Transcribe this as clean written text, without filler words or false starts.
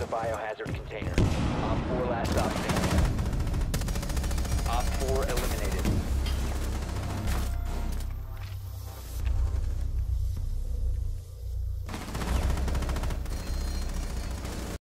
the biohazard container. Op 4 last stop standing. Op 4 eliminated.